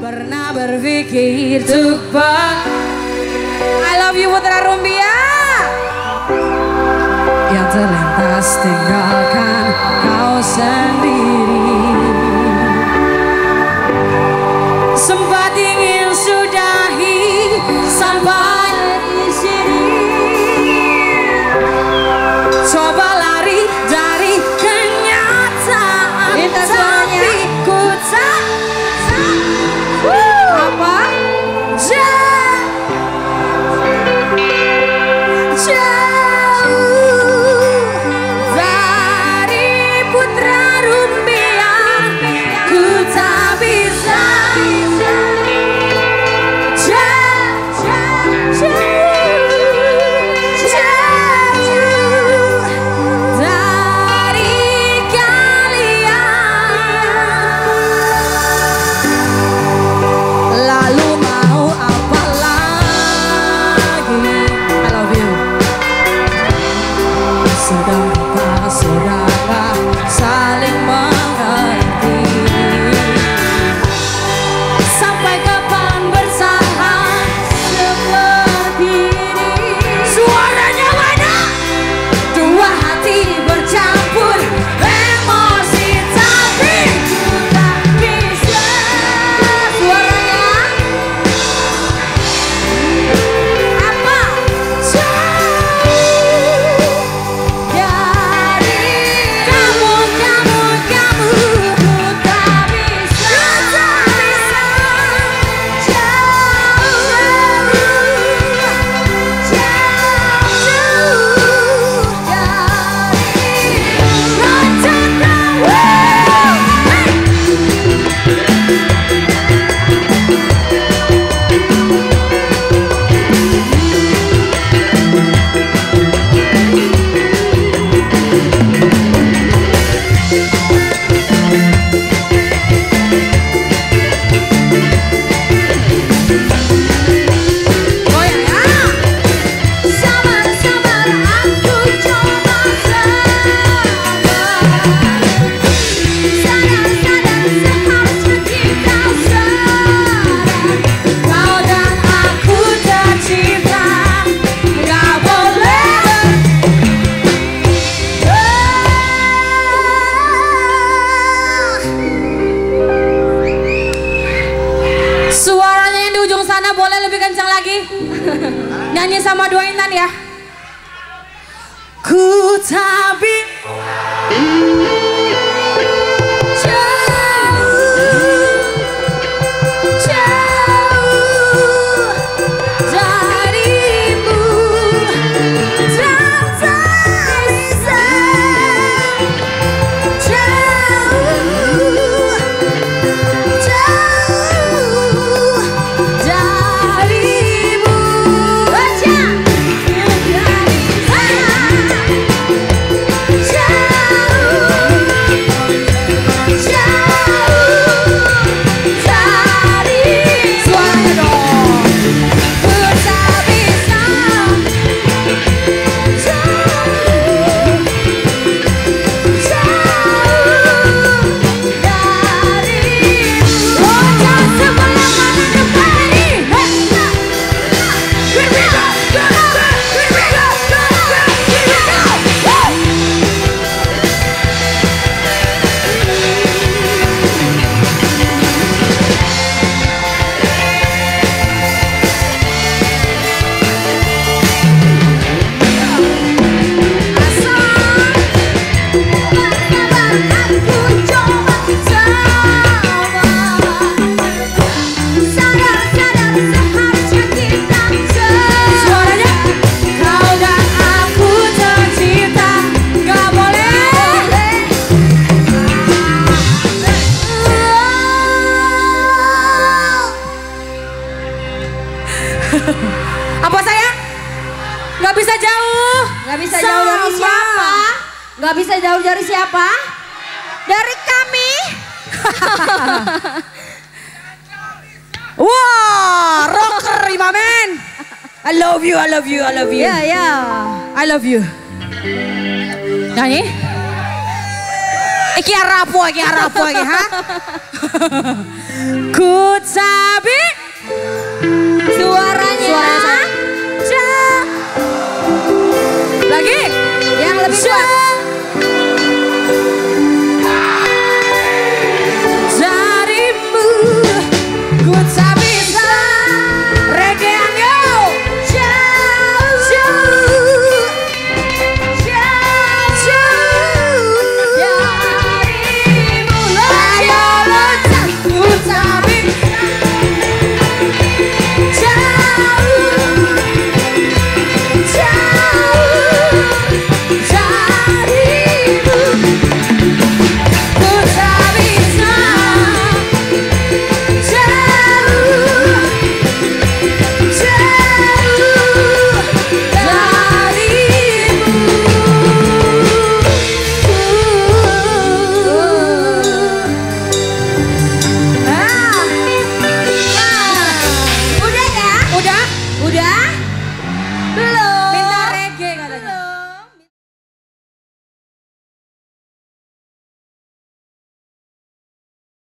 pernah berpikir untuk I love you Putra Rumbia. Yang terlintas tinggalkan kau sendiri. Sempat ingin sudahi sampai di sini. Coba lari dari kenyataan, tapi ku tak apa dari Putra Rumbia, ku tak bisa saudara saling mengerti. Sampai kapan bersalah seperti ini? Suaranya mana? Dua hati bercampur emosi, tapi ku tak bisa. Suaranya apa? Suaranya yang di ujung sana boleh lebih kencang lagi? Nyanyi sama dua Intan ya. Ku tak apa sayang? Gak bisa jauh. Gak bisa jauh dari siapa? Gak bisa jauh dari siapa? Dari kami. Wah, rocker Imamen. I love you, I love you, I love you. Ya, ya. I love you. Nyanyi? Iki arapo iki, ha? Ku